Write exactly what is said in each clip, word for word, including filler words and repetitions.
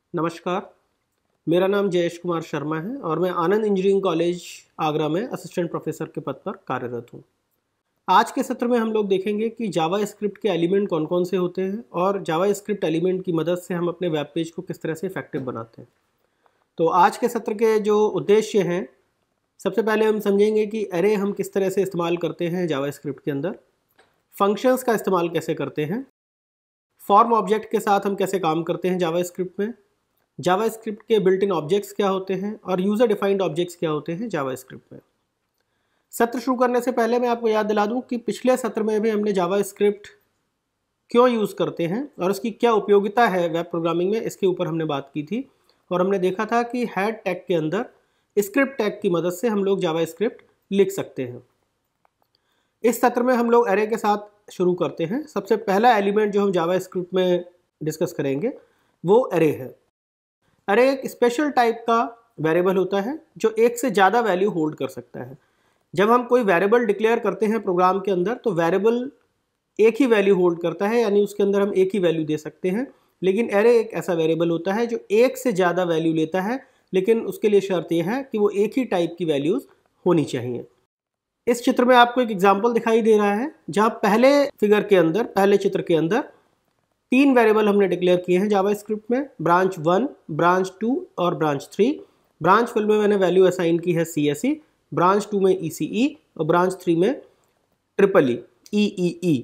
नमस्कार, मेरा नाम जयेश कुमार शर्मा है और मैं आनंद इंजीनियरिंग कॉलेज आगरा में असिस्टेंट प्रोफेसर के पद पर कार्यरत हूँ। आज के सत्र में हम लोग देखेंगे कि जावा स्क्रिप्ट के एलिमेंट कौन कौन से होते हैं और जावा स्क्रिप्ट एलिमेंट की मदद से हम अपने वेब पेज को किस तरह से इफेक्टिव बनाते हैं। तो आज के सत्र के जो उद्देश्य हैं, सबसे पहले हम समझेंगे कि एरे हम किस तरह से इस्तेमाल करते हैं जावा स्क्रिप्ट के अंदर, फंक्शंस का इस्तेमाल कैसे करते हैं, फॉर्म ऑब्जेक्ट के साथ हम कैसे काम करते हैं जावा स्क्रिप्ट में, जावा स्क्रिप्ट के बिल्ट इन ऑब्जेक्ट्स क्या होते हैं और यूज़र डिफाइंड ऑब्जेक्ट्स क्या होते हैं जावा स्क्रिप्ट में। सत्र शुरू करने से पहले मैं आपको याद दिला दूं कि पिछले सत्र में भी हमने जावा स्क्रिप्ट क्यों यूज़ करते हैं और उसकी क्या उपयोगिता है वेब प्रोग्रामिंग में, इसके ऊपर हमने बात की थी और हमने देखा था कि हेड टैग के अंदर स्क्रिप्ट टैग की मदद से हम लोग जावा स्क्रिप्ट लिख सकते हैं। इस सत्र में हम लोग एरे के साथ शुरू करते हैं। सबसे पहला एलिमेंट जो हम जावा स्क्रिप्ट में डिस्कस करेंगे वो एरे है। एरे एक स्पेशल टाइप का वेरिएबल होता है जो एक से ज़्यादा वैल्यू होल्ड कर सकता है। जब हम कोई वेरिएबल डिक्लेयर करते हैं प्रोग्राम के अंदर तो वेरिएबल एक ही वैल्यू होल्ड करता है, यानी उसके अंदर हम एक ही वैल्यू दे सकते हैं। लेकिन एरे एक ऐसा वेरिएबल होता है जो एक से ज़्यादा वैल्यू लेता है, लेकिन उसके लिए शर्त यह है कि वो एक ही टाइप की वैल्यूज़ होनी चाहिए। इस चित्र में आपको एक एग्जाम्पल दिखाई दे रहा है जहाँ पहले फिगर के अंदर, पहले चित्र के अंदर तीन वेरिएबल हमने डिक्लेयर किए हैं जावा स्क्रिप्ट में, ब्रांच वन, ब्रांच टू और ब्रांच थ्री। ब्रांच वन में मैंने वैल्यू असाइन की है C S E, branch two में ई सी ई और ब्रांच थ्री में triple E E E E.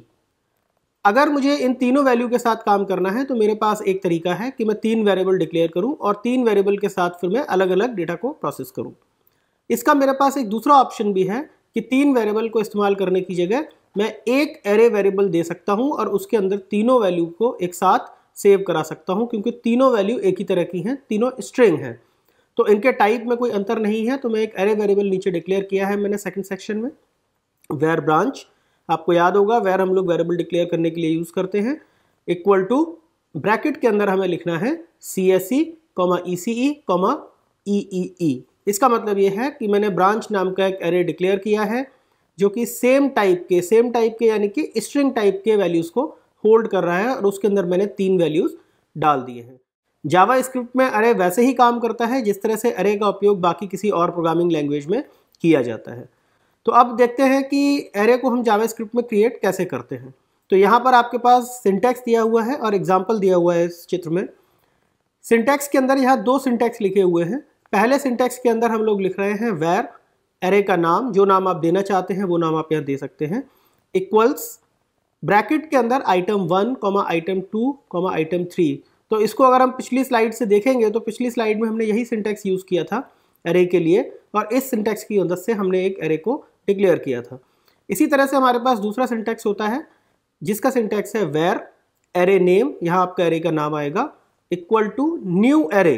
अगर मुझे इन तीनों वैल्यू के साथ काम करना है तो मेरे पास एक तरीका है कि मैं तीन वेरिएबल डिक्लेयर करूं और तीन वेरिएबल के साथ फिर मैं अलग अलग डेटा को प्रोसेस करूं। इसका मेरे पास एक दूसरा ऑप्शन भी है कि तीन वेरिएबल को इस्तेमाल करने की जगह मैं एक एरे वेरिएबल दे सकता हूं और उसके अंदर तीनों वैल्यू को एक साथ सेव करा सकता हूं, क्योंकि तीनों वैल्यू एक ही तरह की हैं, तीनों स्ट्रिंग हैं, तो इनके टाइप में कोई अंतर नहीं है। तो मैं एक एरे वेरिएबल नीचे डिक्लेयर किया है मैंने सेकंड सेक्शन में, वेर ब्रांच। आपको याद होगा वेर हम लोग वेरिएबल डिक्लेयर करने के लिए यूज़ करते हैं, इक्वल टू ब्रैकेट के अंदर हमें लिखना है C S E comma E C E comma E E E. इसका मतलब ये है कि मैंने ब्रांच नाम का एक एरे डिक्लेयर किया है जो कि सेम टाइप के सेम टाइप के यानी कि स्ट्रिंग टाइप के वैल्यूज़ को होल्ड कर रहा है और उसके अंदर मैंने तीन वैल्यूज़ डाल दिए हैं। जावा स्क्रिप्ट में अरे वैसे ही काम करता है जिस तरह से अरे का उपयोग बाकी किसी और प्रोग्रामिंग लैंग्वेज में किया जाता है। तो अब देखते हैं कि एरे को हम जावा स्क्रिप्ट में क्रिएट कैसे करते हैं। तो यहाँ पर आपके पास सिंटैक्स दिया हुआ है और एग्जाम्पल दिया हुआ है इस चित्र में। सिंटैक्स के अंदर यहाँ दो सिंटैक्स लिखे हुए हैं। पहले सिंटैक्स के अंदर हम लोग लिख रहे हैं वेर, एरे का नाम, जो नाम आप देना चाहते हैं वो नाम आप यहाँ दे सकते हैं, इक्वल्स ब्रैकेट के अंदर item one comma item two comma item three. तो इसको अगर हम पिछली स्लाइड से देखेंगे तो पिछली स्लाइड में हमने यही सिंटैक्स यूज़ किया था एरे के लिए और इस सिंटैक्स की मदद से हमने एक एरे को डिक्लेयर किया था। इसी तरह से हमारे पास दूसरा सिंटैक्स होता है जिसका सिंटैक्स है वेर एरे नेम, यहाँ आपका एरे का नाम आएगा, इक्वल टू न्यू एरे।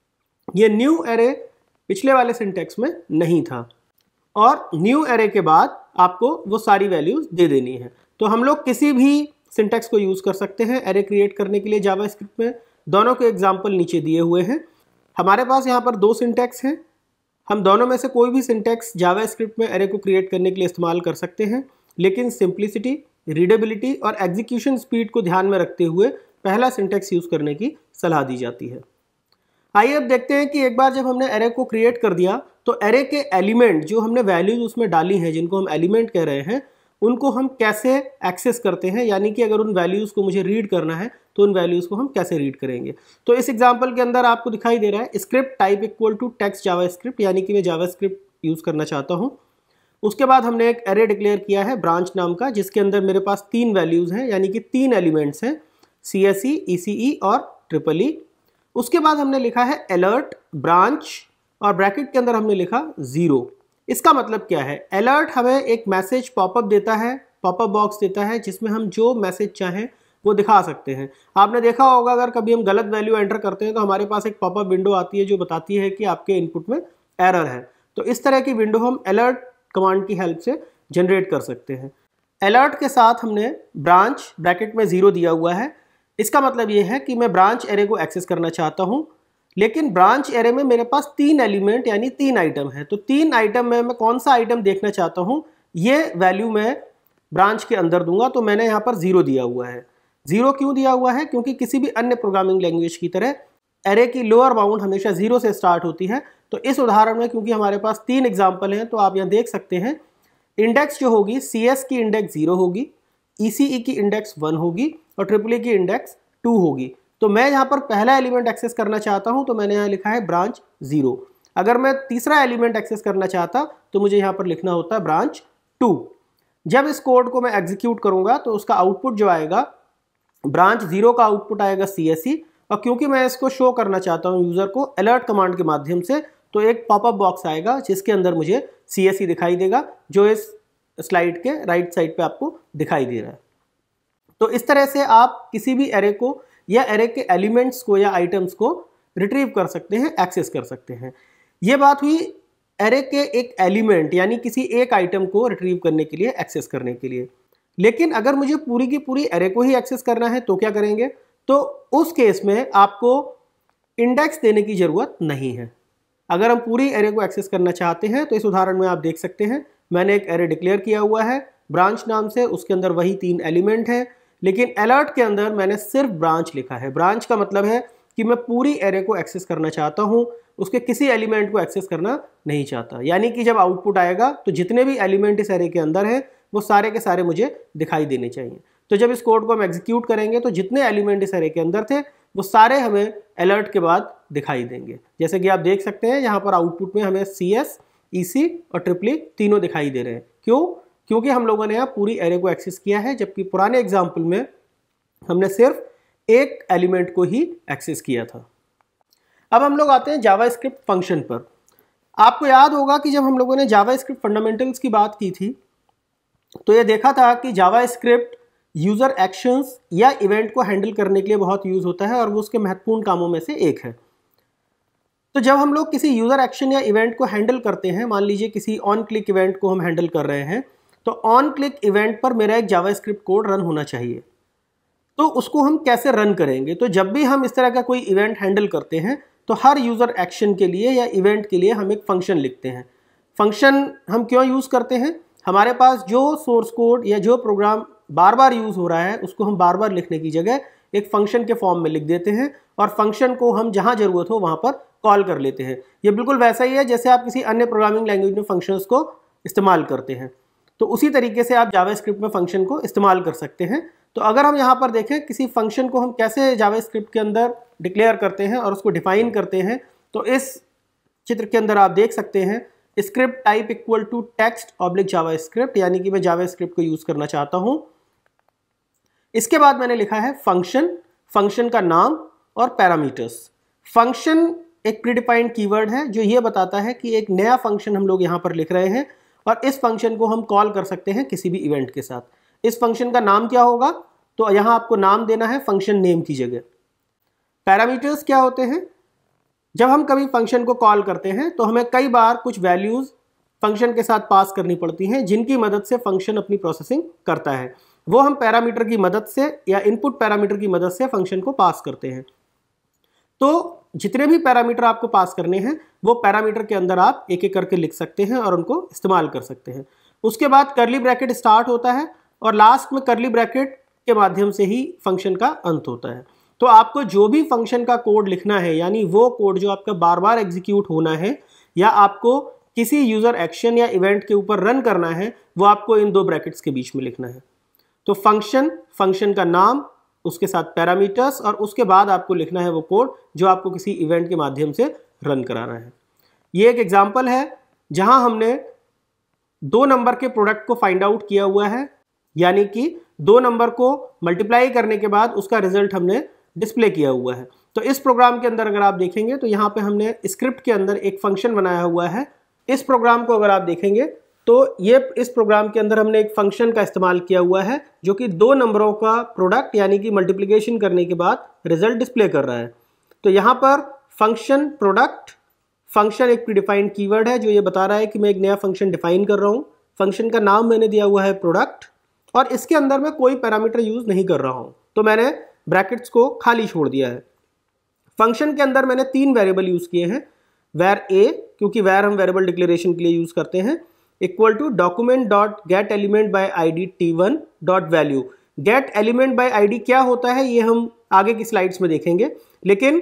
ये न्यू एरे पिछले वाले सिंटैक्स में नहीं था और न्यू एरे के बाद आपको वो सारी वैल्यूज़ दे देनी है। तो हम लोग किसी भी सिंटैक्स को यूज़ कर सकते हैं एरे क्रिएट करने के लिए जावा स्क्रिप्ट में। दोनों के एग्जाम्पल नीचे दिए हुए हैं। हमारे पास यहाँ पर दो सिंटैक्स हैं, हम दोनों में से कोई भी सिंटैक्स जावा स्क्रिप्ट में एरे को क्रिएट करने के लिए इस्तेमाल कर सकते हैं, लेकिन सिंप्लिसिटी, रीडेबिलिटी और एग्जीक्यूशन स्पीड को ध्यान में रखते हुए पहला सिंटैक्स यूज़ करने की सलाह दी जाती है। आइए अब देखते हैं कि एक बार जब हमने एरे को क्रिएट कर दिया तो एरे के एलिमेंट जो हमने वैल्यूज उसमें डाली हैं, जिनको हम एलिमेंट कह रहे हैं, उनको हम कैसे एक्सेस करते हैं, यानी कि अगर उन वैल्यूज़ को मुझे रीड करना है तो उन वैल्यूज़ को हम कैसे रीड करेंगे। तो इस एग्जांपल के अंदर आपको दिखाई दे रहा है script type equal to text JavaScript, यानी कि मैं जावा स्क्रिप्ट यूज़ करना चाहता हूँ। उसके बाद हमने एक एरे डिक्लेयर किया है ब्रांच नाम का, जिसके अंदर मेरे पास तीन वैल्यूज़ हैं, यानी कि तीन एलिमेंट्स हैं, सी एस ई, ई सी ई और ट्रिपल ई। उसके बाद हमने लिखा है अलर्ट ब्रांच और ब्रैकेट के अंदर हमने लिखा ज़ीरो। इसका मतलब क्या है? अलर्ट हमें एक मैसेज पॉपअप देता है, पॉपअप बॉक्स देता है जिसमें हम जो मैसेज चाहें वो दिखा सकते हैं। आपने देखा होगा अगर कभी हम गलत वैल्यू एंटर करते हैं तो हमारे पास एक पॉपअप विंडो आती है जो बताती है कि आपके इनपुट में एरर है। तो इस तरह की विंडो हम अलर्ट कमांड की हेल्प से जनरेट कर सकते हैं। अलर्ट के साथ हमने ब्रांच ब्रैकेट में ज़ीरो दिया हुआ है। इसका मतलब ये है कि मैं ब्रांच एरे को एक्सेस करना चाहता हूँ, लेकिन ब्रांच एरे में मेरे पास तीन एलिमेंट यानी तीन आइटम है। तो तीन आइटम में मैं कौन सा आइटम देखना चाहता हूँ ये वैल्यू मैं ब्रांच के अंदर दूंगा। तो मैंने यहाँ पर ज़ीरो दिया हुआ है। ज़ीरो क्यों दिया हुआ है? क्योंकि किसी भी अन्य प्रोग्रामिंग लैंग्वेज की तरह एरे की लोअर बाउंड हमेशा जीरो से स्टार्ट होती है। तो इस उदाहरण में क्योंकि हमारे पास तीन एग्जाम्पल हैं तो आप यहाँ देख सकते हैं इंडेक्स जो होगी सी एस की इंडेक्स जीरो होगी, ई सी ई की इंडेक्स वन होगी और ट्रिपल ई की इंडेक्स टू होगी। तो मैं यहाँ पर पहला एलिमेंट एक्सेस करना चाहता हूँ तो मैंने यहाँ लिखा है ब्रांच जीरो। अगर मैं तीसरा एलिमेंट एक्सेस करना चाहता तो मुझे यहाँ पर लिखना होता है ब्रांच टू। जब इस कोड को मैं एग्जीक्यूट करूँगा तो उसका आउटपुट जो आएगा ब्रांच जीरो का आउटपुट आएगा सी एस ई, और क्योंकि मैं इसको शो करना चाहता हूँ यूज़र को अलर्ट कमांड के माध्यम से तो एक पॉपअप बॉक्स आएगा जिसके अंदर मुझे सी एस ई दिखाई देगा जो इस स्लाइड के राइट साइड पे आपको दिखाई दे रहा है। तो इस तरह से आप किसी भी एरे को या एरे के एलिमेंट्स को या आइटम्स को रिट्रीव कर सकते हैं, एक्सेस कर सकते हैं। ये बात हुई एरे के एक एलिमेंट यानी किसी एक आइटम को रिट्रीव करने के लिए, एक्सेस करने के लिए। लेकिन अगर मुझे पूरी की पूरी एरे को ही एक्सेस करना है तो क्या करेंगे? तो उस केस में आपको इंडेक्स देने की ज़रूरत नहीं है। अगर हम पूरी एरे को एक्सेस करना चाहते हैं तो इस उदाहरण में आप देख सकते हैं मैंने एक एरे डिक्लेयर किया हुआ है ब्रांच नाम से, उसके अंदर वही तीन एलिमेंट हैं, लेकिन अलर्ट के अंदर मैंने सिर्फ ब्रांच लिखा है। ब्रांच का मतलब है कि मैं पूरी एरे को एक्सेस करना चाहता हूँ, उसके किसी एलिमेंट को एक्सेस करना नहीं चाहता। यानी कि जब आउटपुट आएगा तो जितने भी एलिमेंट इस एरे के अंदर हैं वो सारे के सारे मुझे दिखाई देने चाहिए। तो जब इस कोड को हम एग्जीक्यूट करेंगे तो जितने एलिमेंट इस एरे के अंदर थे वो सारे हमें अलर्ट के बाद दिखाई देंगे। जैसे कि आप देख सकते हैं यहाँ पर आउटपुट में हमें सी एस, ई सी और ट्रिपल ई तीनों दिखाई दे रहे हैं। क्यों? क्योंकि हम लोगों ने यहाँ पूरी एरे को एक्सेस किया है, जबकि पुराने एग्जाम्पल में हमने सिर्फ एक एलिमेंट को ही एक्सेस किया था। अब हम लोग आते हैं जावास्क्रिप्ट फंक्शन पर। आपको याद होगा कि जब हम लोगों ने जावास्क्रिप्ट फंडामेंटल्स की बात की थी तो ये देखा था कि जावास्क्रिप्ट यूज़र एक्शंस या इवेंट को हैंडल करने के लिए बहुत यूज़ होता है और वो उसके महत्वपूर्ण कामों में से एक है। तो जब हम लोग किसी यूज़र एक्शन या इवेंट को हैंडल करते हैं, मान लीजिए किसी ऑन क्लिक इवेंट को हम हैंडल कर रहे हैं, तो ऑन क्लिक इवेंट पर मेरा एक जावास्क्रिप्ट कोड रन होना चाहिए। तो उसको हम कैसे रन करेंगे? तो जब भी हम इस तरह का कोई इवेंट हैंडल करते हैं तो हर यूज़र एक्शन के लिए या इवेंट के लिए हम एक फंक्शन लिखते हैं। फंक्शन हम क्यों यूज़ करते हैं? हमारे पास जो सोर्स कोड या जो प्रोग्राम बार बार यूज़ हो रहा है उसको हम बार बार लिखने की जगह एक फंक्शन के फॉर्म में लिख देते हैं और फंक्शन को हम जहाँ ज़रूरत हो वहाँ पर कॉल कर लेते हैं। ये बिल्कुल वैसा ही है जैसे आप किसी अन्य प्रोग्रामिंग लैंग्वेज में फंक्शंस को इस्तेमाल करते हैं। तो उसी तरीके से आप जावास्क्रिप्ट में फंक्शन को इस्तेमाल कर सकते हैं। तो अगर हम यहाँ पर देखें किसी फंक्शन को हम कैसे जावास्क्रिप्ट के अंदर डिक्लेयर करते हैं और उसको डिफाइन करते हैं, तो इस चित्र के अंदर आप देख सकते हैं script type equal to text oblique JavaScript, यानी कि मैं जावास्क्रिप्ट को यूज़ करना चाहता हूँ। इसके बाद मैंने लिखा है फंक्शन, फंक्शन का नाम और पैरामीटर्स। फंक्शन एक प्रीडिफाइंड कीवर्ड है जो ये बताता है कि एक नया फंक्शन हम लोग यहाँ पर लिख रहे हैं और इस फंक्शन को हम कॉल कर सकते हैं किसी भी इवेंट के साथ। इस फंक्शन का नाम क्या होगा? तो यहाँ आपको नाम देना है फंक्शन नेम की जगह। पैरामीटर्स क्या होते हैं? जब हम कभी फंक्शन को कॉल करते हैं तो हमें कई बार कुछ वैल्यूज़ फंक्शन के साथ पास करनी पड़ती हैं जिनकी मदद से फंक्शन अपनी प्रोसेसिंग करता है। वो हम पैरामीटर की मदद से या इनपुट पैरामीटर की मदद से फंक्शन को पास करते हैं। तो जितने भी पैरामीटर आपको पास करने हैं वो पैरामीटर के अंदर आप एक एक करके लिख सकते हैं और उनको इस्तेमाल कर सकते हैं। उसके बाद कर्ली ब्रैकेट स्टार्ट होता है और लास्ट में कर्ली ब्रैकेट के माध्यम से ही फंक्शन का अंत होता है। तो आपको जो भी फंक्शन का कोड लिखना है, यानी वो कोड जो आपका बार बार एग्जीक्यूट होना है या आपको किसी यूज़र एक्शन या इवेंट के ऊपर रन करना है, वो आपको इन दो ब्रैकेट्स के बीच में लिखना है। तो फंक्शन, फंक्शन का नाम, उसके साथ पैरामीटर्स और उसके बाद आपको लिखना है वो कोड जो आपको किसी इवेंट के माध्यम से रन कराना है। ये एक एग्जांपल है जहां हमने दो नंबर के प्रोडक्ट को फाइंड आउट किया हुआ है, यानी कि दो नंबर को मल्टीप्लाई करने के बाद उसका रिजल्ट हमने डिस्प्ले किया हुआ है। तो इस प्रोग्राम के अंदर अगर आप देखेंगे तो यहाँ पे हमने स्क्रिप्ट के अंदर एक फंक्शन बनाया हुआ है। इस प्रोग्राम को अगर आप देखेंगे तो ये इस प्रोग्राम के अंदर हमने एक फंक्शन का इस्तेमाल किया हुआ है जो कि दो नंबरों का प्रोडक्ट यानी कि मल्टीप्लिकेशन करने के बाद रिजल्ट डिस्प्ले कर रहा है। तो यहाँ पर फंक्शन प्रोडक्ट, फंक्शन एक प्रीडिफाइंड कीवर्ड है जो ये बता रहा है कि मैं एक नया फंक्शन डिफाइन कर रहा हूँ। फंक्शन का नाम मैंने दिया हुआ है प्रोडक्ट और इसके अंदर मैं कोई पैरामीटर यूज़ नहीं कर रहा हूँ, तो मैंने ब्रैकेट्स को खाली छोड़ दिया है। फंक्शन के अंदर मैंने तीन वेरिएबल यूज़ किए हैं। वैर ए, क्योंकि वैर हम वेरिएबल डिक्लेरेशन के लिए यूज़ करते हैं, equal to document dot get element by I D T one dot value. Get element by I D क्या होता है ये हम आगे की स्लाइड्स में देखेंगे, लेकिन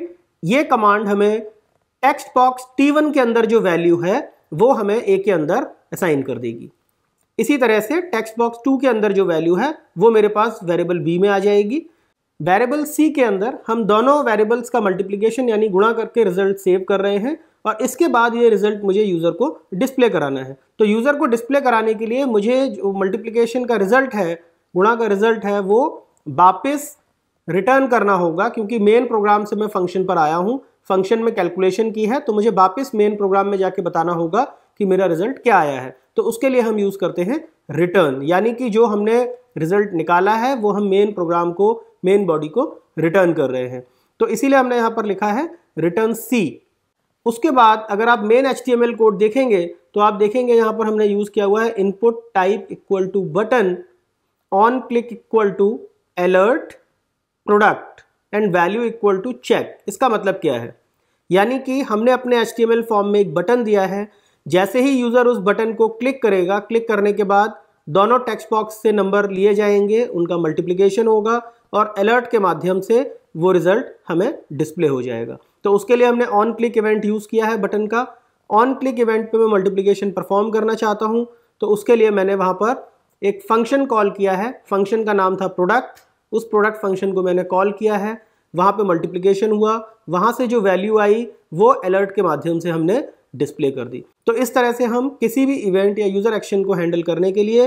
ये कमांड हमें टेक्स्ट बॉक्स टी वन के अंदर जो वैल्यू है वो हमें ए के अंदर असाइन कर देगी। इसी तरह से टेक्स्ट बॉक्स टू के अंदर जो वैल्यू है वो मेरे पास वेरिएबल बी में आ जाएगी। वेरिएबल सी के अंदर हम दोनों वेरिएबल्स का मल्टीप्लिकेशन यानी गुणा करके रिजल्ट सेव कर रहे हैं और इसके बाद ये रिजल्ट मुझे यूज़र को डिस्प्ले कराना है। तो यूज़र को डिस्प्ले कराने के लिए मुझे जो मल्टीप्लिकेशन का रिजल्ट है, गुणा का रिजल्ट है, वो वापस रिटर्न करना होगा, क्योंकि मेन प्रोग्राम से मैं फंक्शन पर आया हूँ, फंक्शन में कैलकुलेशन की है, तो मुझे वापस मेन प्रोग्राम में जाके बताना होगा कि मेरा रिजल्ट क्या आया है। तो उसके लिए हम यूज़ करते हैं रिटर्न, यानी कि जो हमने रिजल्ट निकाला है वो हम मेन प्रोग्राम को, मेन बॉडी को रिटर्न कर रहे हैं। तो इसीलिए हमने यहाँ पर लिखा है रिटर्न सी। उसके बाद अगर आप main H T M L code देखेंगे तो आप देखेंगे यहाँ पर हमने यूज़ किया हुआ है input type equal to button, on click equal to alert, product and value equal to check. इसका मतलब क्या है, यानी कि हमने अपने H T M L form में एक बटन दिया है, जैसे ही यूज़र उस बटन को क्लिक करेगा, क्लिक करने के बाद दोनों टेक्स्ट बॉक्स से नंबर लिए जाएंगे, उनका मल्टीप्लिकेशन होगा और अलर्ट के माध्यम से वो रिजल्ट हमें डिस्प्ले हो जाएगा। तो उसके लिए हमने ऑन क्लिक इवेंट यूज़ किया है बटन का। ऑन क्लिक इवेंट पे मैं मल्टीप्लिकेशन परफॉर्म करना चाहता हूँ, तो उसके लिए मैंने वहाँ पर एक फंक्शन कॉल किया है। फंक्शन का नाम था प्रोडक्ट। उस प्रोडक्ट फंक्शन को मैंने कॉल किया है, वहाँ पे मल्टीप्लिकेशन हुआ, वहाँ से जो वैल्यू आई वो अलर्ट के माध्यम से हमने डिस्प्ले कर दी। तो इस तरह से हम किसी भी इवेंट या यूज़र एक्शन को हैंडल करने के लिए,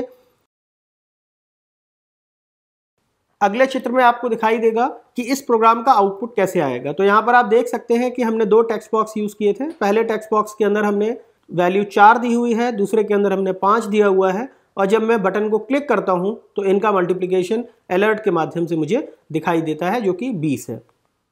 अगले चित्र में आपको दिखाई देगा कि इस प्रोग्राम का आउटपुट कैसे आएगा। तो यहाँ पर आप देख सकते हैं कि हमने दो टेक्स्ट बॉक्स यूज़ किए थे। पहले टेक्स्ट बॉक्स के अंदर हमने वैल्यू चार दी हुई है, दूसरे के अंदर हमने पाँच दिया हुआ है, और जब मैं बटन को क्लिक करता हूँ तो इनका मल्टीप्लिकेशन अलर्ट के माध्यम से मुझे दिखाई देता है, जो कि बीस है।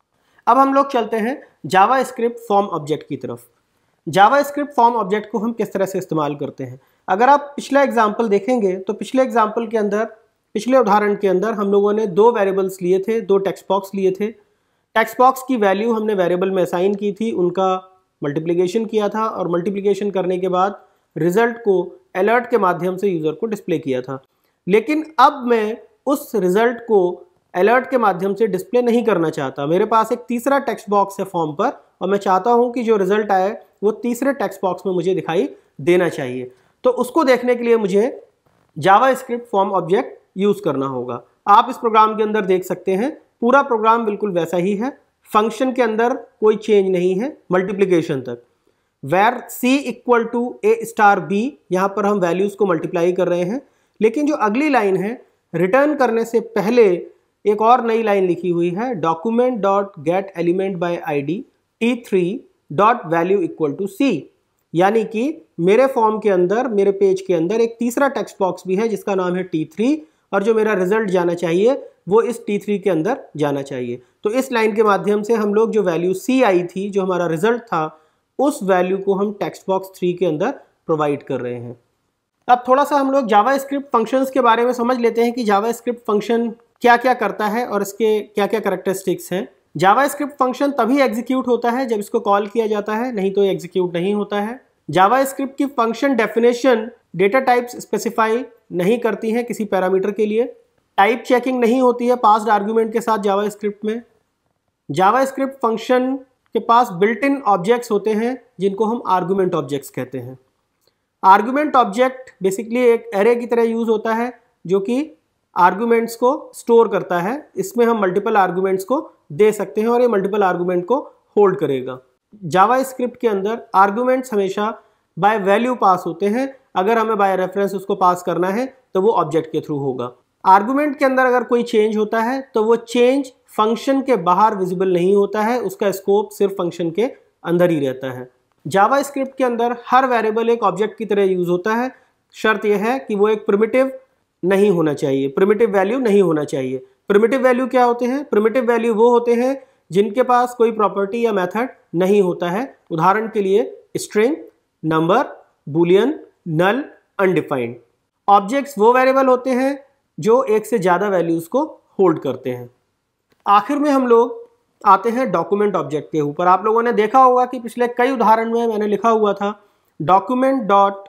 अब हम लोग चलते हैं जावा स्क्रिप्ट फॉर्म ऑब्जेक्ट की तरफ। जावा स्क्रिप्ट फॉर्म ऑब्जेक्ट को हम किस तरह से इस्तेमाल करते हैं। अगर आप पिछला एग्जाम्पल देखेंगे तो पिछले एग्जाम्पल के अंदर, पिछले उदाहरण के अंदर हम लोगों ने दो वेरिएबल्स लिए थे, दो टेक्स्ट बॉक्स लिए थे। टेक्स्ट बॉक्स की वैल्यू हमने वेरिएबल में असाइन की थी, उनका मल्टीप्लिकेशन किया था और मल्टीप्लिकेशन करने के बाद रिजल्ट को अलर्ट के माध्यम से यूज़र को डिस्प्ले किया था। लेकिन अब मैं उस रिजल्ट को अलर्ट के माध्यम से डिस्प्ले नहीं करना चाहता। मेरे पास एक तीसरा टेक्स्ट बॉक्स है फॉर्म पर और मैं चाहता हूं कि जो रिजल्ट आए वो तीसरे टेक्स्ट बॉक्स में मुझे दिखाई देना चाहिए। तो उसको देखने के लिए मुझे JavaScript form object use करना होगा। आप इस प्रोग्राम के अंदर देख सकते हैं पूरा प्रोग्राम बिल्कुल वैसा ही है। फंक्शन के अंदर कोई चेंज नहीं है मल्टीप्लिकेशन तक। Var C equal to A star B, यहाँ पर हम वैल्यूज़ को मल्टीप्लाई कर रहे हैं। लेकिन जो अगली लाइन है, रिटर्न करने से पहले एक और नई लाइन लिखी हुई है, document dot get element by I D T three dot value equal to C. यानी कि मेरे फॉर्म के अंदर, मेरे पेज के अंदर एक तीसरा टेक्स्ट बॉक्स भी है जिसका नाम है टी थ्री, और जो मेरा रिजल्ट जाना चाहिए वो इस टी थ्री के अंदर जाना चाहिए। तो इस लाइन के माध्यम से हम लोग जो वैल्यू सी आई थी, जो हमारा रिजल्ट था, उस वैल्यू को हम टेक्स्ट बॉक्स थ्री के अंदर प्रोवाइड कर रहे हैं। अब थोड़ा सा हम लोग जावा स्क्रिप्ट फंक्शंस के बारे में समझ लेते हैं कि जावा स्क्रिप्ट फंक्शन क्या क्या करता है और इसके क्या क्या कैरेक्टरिस्टिक्स हैं। जावा स्क्रिप्ट फंक्शन तभी एग्जीक्यूट होता है जब इसको कॉल किया जाता है, नहीं तो एग्जीक्यूट नहीं होता है। जावा स्क्रिप्ट की function definition data types specify नहीं करती हैं किसी पैरामीटर के लिए। टाइप चेकिंग नहीं होती है पास्ड आर्गुमेंट के साथ जावा स्क्रिप्ट में। जावा स्क्रिप्ट फंक्शन के पास बिल्ट इन ऑब्जेक्ट्स होते हैं जिनको हम आर्गुमेंट ऑब्जेक्ट्स कहते हैं। आर्गुमेंट ऑब्जेक्ट बेसिकली एक एरे की तरह यूज होता है जो कि आर्गुमेंट्स को स्टोर करता है। इसमें हम मल्टीपल आर्गुमेंट्स को दे सकते हैं और ये मल्टीपल आर्गुमेंट को होल्ड करेगा। जावा स्क्रिप्ट के अंदर आर्गुमेंट्स हमेशा बाय वैल्यू पास होते हैं। अगर हमें बाय रेफरेंस उसको पास करना है तो वो ऑब्जेक्ट के थ्रू होगा। आर्गुमेंट के अंदर अगर कोई चेंज होता है तो वो चेंज फंक्शन के बाहर विजिबल नहीं होता है, उसका स्कोप सिर्फ फंक्शन के अंदर ही रहता है। जावा स्क्रिप्ट के अंदर हर वेरिएबल एक ऑब्जेक्ट की तरह यूज होता है। शर्त यह है कि वो एक प्रिमिटिव नहीं होना चाहिए, प्रिमिटिव वैल्यू नहीं होना चाहिए। प्रिमिटिव वैल्यू क्या होते हैं? प्रिमिटिव वैल्यू वो होते हैं जिनके पास कोई प्रॉपर्टी या मेथड नहीं होता है। उदाहरण के लिए string, number, boolean, null, undefined. Objects वो वेरिएबल होते हैं जो एक से ज़्यादा वैल्यूज़ को होल्ड करते हैं। आखिर में हम लोग आते हैं डॉक्यूमेंट ऑब्जेक्ट के ऊपर। आप लोगों ने देखा होगा कि पिछले कई उदाहरण में मैंने लिखा हुआ था document dot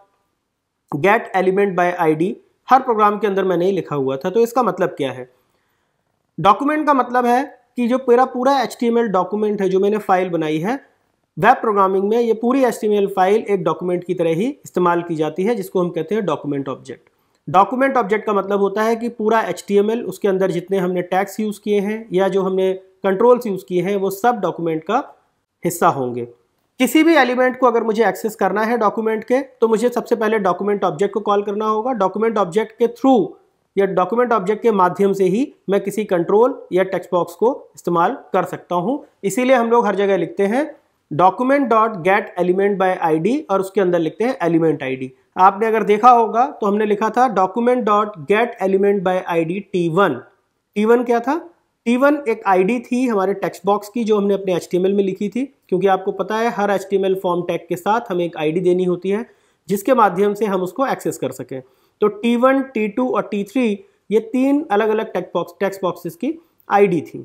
get element by ID. हर प्रोग्राम के अंदर मैंने ही लिखा हुआ था। तो इसका मतलब क्या है? डॉक्यूमेंट का मतलब है कि जो मेरा पूरा H T M L document है जो मैंने फाइल बनाई है, वेब प्रोग्रामिंग में ये पूरी H T M L file एक डॉक्यूमेंट की तरह ही इस्तेमाल की जाती है, जिसको हम कहते हैं डॉक्यूमेंट ऑब्जेक्ट। डॉक्यूमेंट ऑब्जेक्ट का मतलब होता है कि पूरा एच टी एम एल, उसके अंदर जितने हमने टैग्स यूज़ किए हैं या जो हमने कंट्रोल्स यूज़ किए हैं वो सब डॉक्यूमेंट का हिस्सा होंगे। किसी भी एलिमेंट को अगर मुझे एक्सेस करना है डॉक्यूमेंट के, तो मुझे सबसे पहले डॉक्यूमेंट ऑब्जेक्ट को कॉल करना होगा। डॉक्यूमेंट ऑब्जेक्ट के थ्रू या डॉक्यूमेंट ऑब्जेक्ट के माध्यम से ही मैं किसी कंट्रोल या टेक्स्ट बॉक्स को इस्तेमाल कर सकता हूं। इसीलिए हम लोग हर जगह लिखते हैं document dot get element by ID और उसके अंदर लिखते हैं एलिमेंट आईडी। आपने अगर देखा होगा तो हमने लिखा था document dot get element by ID T one. T one क्या था? टी वन एक आईडी थी हमारे टेक्स्ट बॉक्स की जो हमने अपने एच टी एम एल में लिखी थी, क्योंकि आपको पता है हर H T M L form tag के साथ हमें एक आईडी देनी होती है जिसके माध्यम से हम उसको एक्सेस कर सकें। तो टी वन, टी टू और टी थ्री ये तीन अलग अलग टेक्स्ट बॉक्स टेक्स्ट बॉक्सेस की आईडी थी।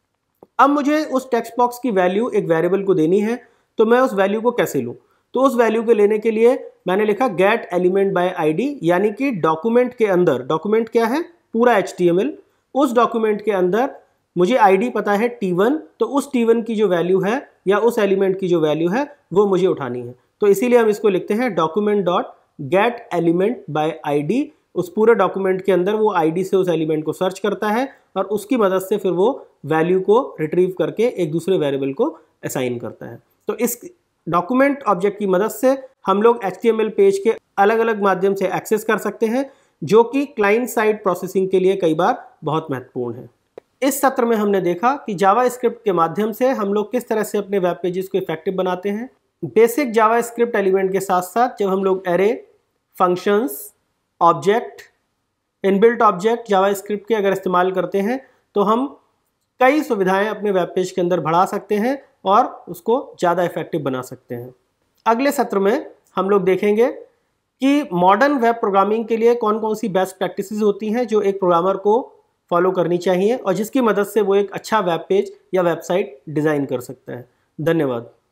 अब मुझे उस टेक्स्ट बॉक्स की वैल्यू एक वेरिएबल को देनी है, तो मैं उस वैल्यू को कैसे लूँ? तो उस वैल्यू को लेने के लिए मैंने लिखा गेट एलिमेंट बाय आईडी, यानी कि डॉक्यूमेंट के अंदर, डॉक्यूमेंट क्या है? पूरा एच टी एम एल, उस डॉक्यूमेंट के अंदर मुझे आईडी पता है टी वन, तो उस टी वन की जो वैल्यू है या उस एलिमेंट की जो वैल्यू है वो मुझे उठानी है। तो इसीलिए हम इसको लिखते हैं document dot get element by ID. उस पूरे डॉक्यूमेंट के अंदर वो आईडी से उस एलिमेंट को सर्च करता है और उसकी मदद से फिर वो वैल्यू को रिट्रीव करके एक दूसरे वेरिएबल को असाइन करता है। तो इस डॉक्यूमेंट ऑब्जेक्ट की मदद से हम लोग H T M L page के अलग अलग माध्यम से एक्सेस कर सकते हैं, जो कि क्लाइंट साइड प्रोसेसिंग के लिए कई बार बहुत महत्वपूर्ण है। इस सत्र में हमने देखा कि जावा स्क्रिप्ट के माध्यम से हम लोग किस तरह से अपने वेब पेजेस को इफेक्टिव बनाते हैं। बेसिक जावा स्क्रिप्ट एलिमेंट के साथ साथ जब हम लोग array, functions, object, inbuilt object JavaScript के अगर इस्तेमाल करते हैं तो हम कई सुविधाएं अपने वेब पेज के अंदर बढ़ा सकते हैं और उसको ज़्यादा इफेक्टिव बना सकते हैं। अगले सत्र में हम लोग देखेंगे कि मॉडर्न वेब प्रोग्रामिंग के लिए कौन कौन सी बेस्ट प्रैक्टिसेस होती हैं जो एक प्रोग्रामर को फॉलो करनी चाहिए और जिसकी मदद से वो एक अच्छा वेब पेज या वेबसाइट डिज़ाइन कर सकता है। धन्यवाद।